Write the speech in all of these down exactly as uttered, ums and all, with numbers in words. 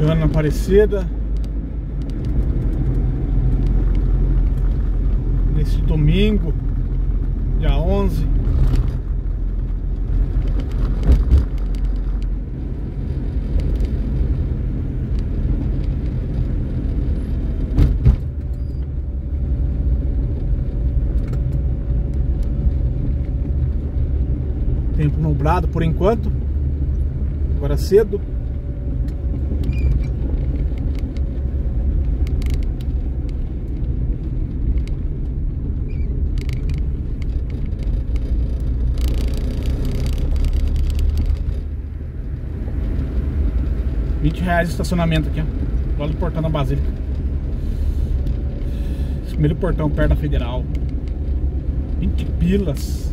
Chegando na Aparecida nesse domingo, dia onze. Tempo nublado por enquanto, agora cedo. vinte reais de estacionamento aqui, ó, lá do portão da Basílica. Esse primeiro portão perto da Federal. vinte pilas.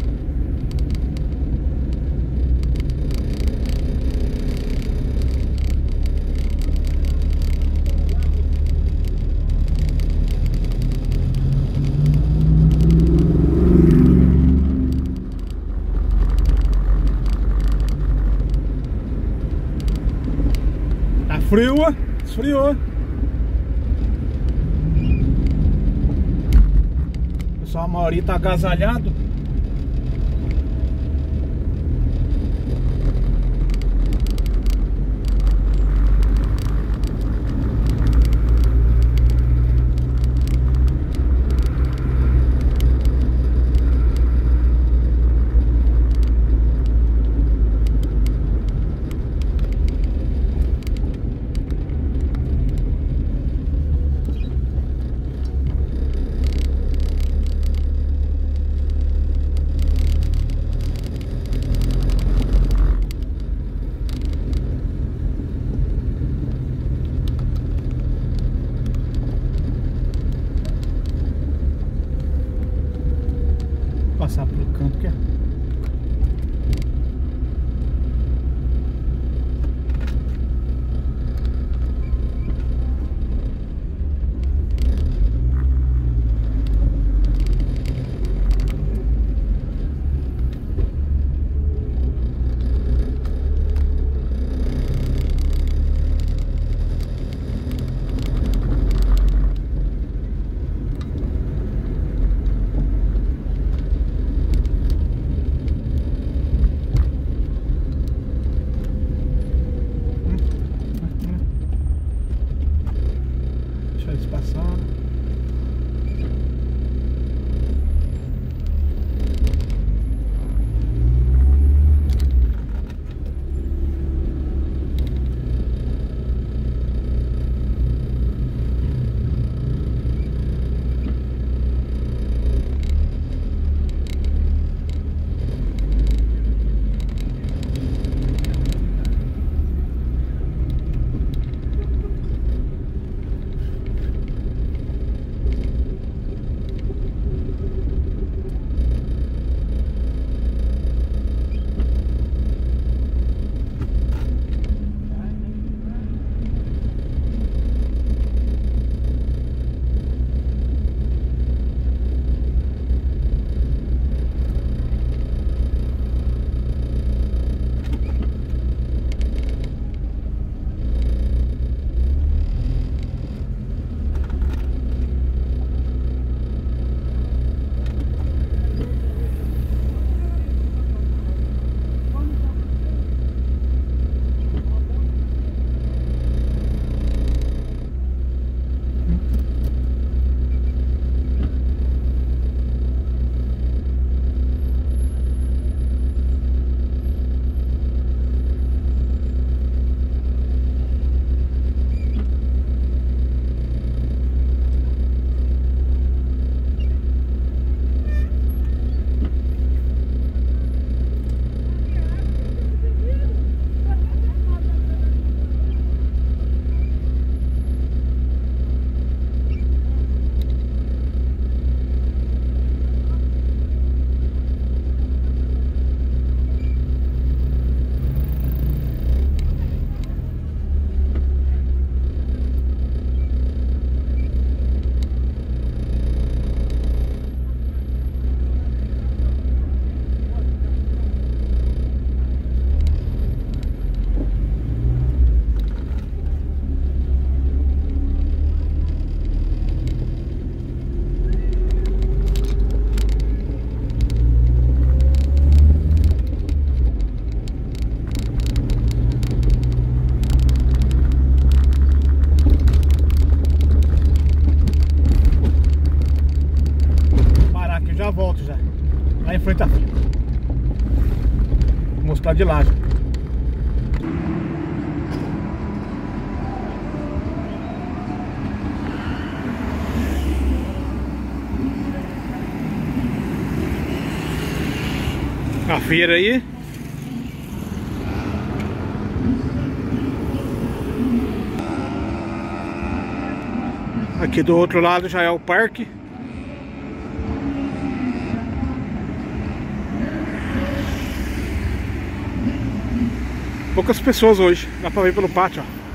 Frio, esfriou. O pessoal, a maioria tá agasalhado. pro lado de lá. A feira aí. Aqui do outro lado já é o parque. Poucas pessoas hoje, dá pra ver pelo pátio, ó.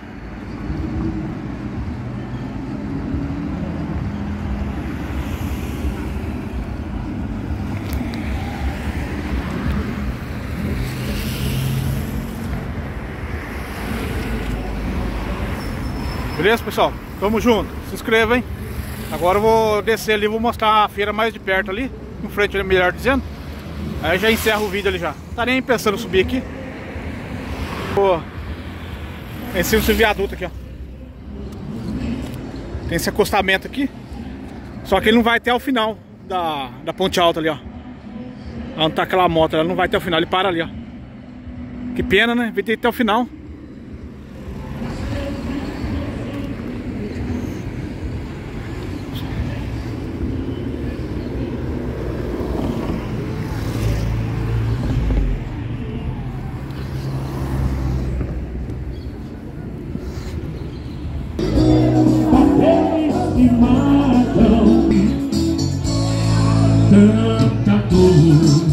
Beleza, pessoal? Tamo junto. Se inscreva, hein? Agora eu vou descer ali, vou mostrar a feira mais de perto ali, em frente, melhor dizendo. Aí já encerro o vídeo ali já. Tá nem pensando em subir aqui. Pô, em cima desse viaduto aqui, ó. Tem esse acostamento aqui. Só que ele não vai até o final da, da ponte alta ali, ó. Onde tá aquela moto, ela não vai até o final, ele para ali, ó. Que pena, né? Vai ter até o final. Tanta dor,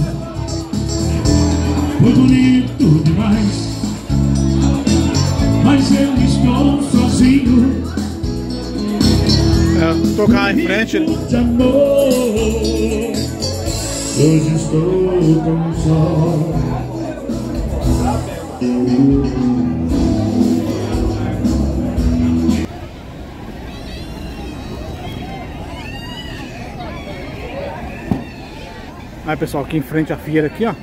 foi bonito demais, mas eu estou sozinho. É, tocar em frente. De amor, hoje estou tão só. Aí, pessoal, aqui em frente à feira aqui, ó.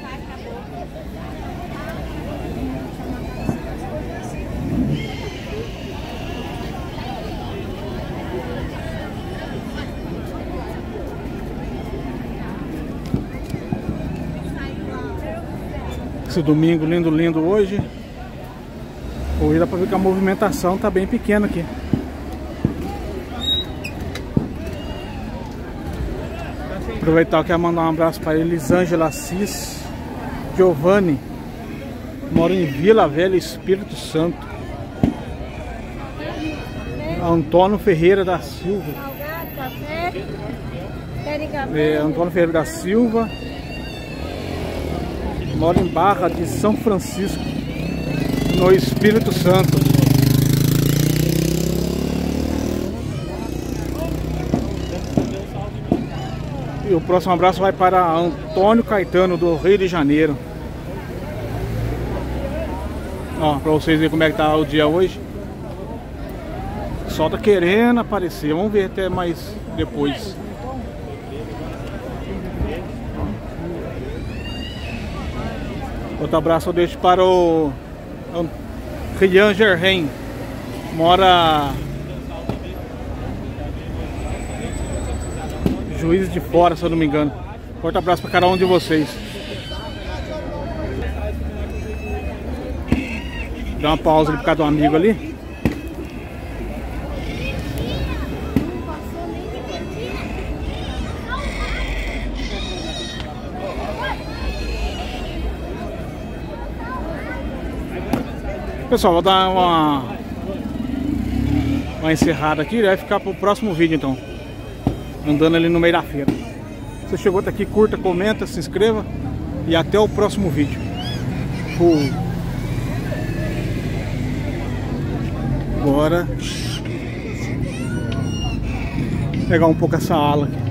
Esse domingo lindo, lindo hoje. Hoje dá pra ver que a movimentação tá bem pequena aqui. Aproveitar que eu quero mandar um abraço para Elisângela Assis Giovanni, mora em Vila Velha, Espírito Santo. Antônio Ferreira da Silva, é, Antônio Ferreira da Silva mora em Barra de São Francisco, no Espírito Santo. E o próximo abraço vai para Antônio Caetano, do Rio de Janeiro. Ó, pra vocês verem como é que tá o dia hoje. O sol tá querendo aparecer. Vamos ver até mais depois. Outro abraço eu deixo para o Rian Gerren. Mora Juiz de Fora, se eu não me engano. Forte abraço para cada um de vocês. Dá uma pausa ali por causa do amigo ali. Pessoal, vou dar uma uma encerrada aqui, vai ficar pro próximo vídeo então. Andando ali no meio da feira. Se você chegou até aqui, curta, comenta, se inscreva e até o próximo vídeo. Fui. Agora pegar um pouco essa ala aqui.